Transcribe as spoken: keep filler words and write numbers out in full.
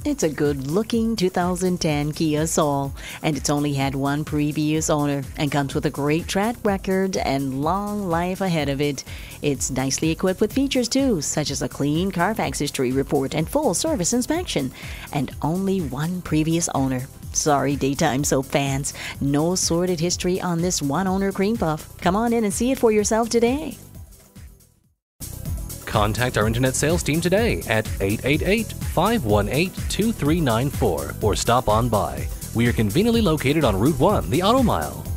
It's a good-looking two thousand ten Kia Soul, and it's only had one previous owner and comes with a great track record and long life ahead of it. It's nicely equipped with features too, such as a clean Carfax history report and full service inspection, and only one previous owner. Sorry, daytime soap fans, no sordid history on this one-owner cream puff. Come on in and see it for yourself today. Contact our internet sales team today at eight eight eight, five one eight, two three nine four or stop on by. We are conveniently located on Route one, the Auto Mile.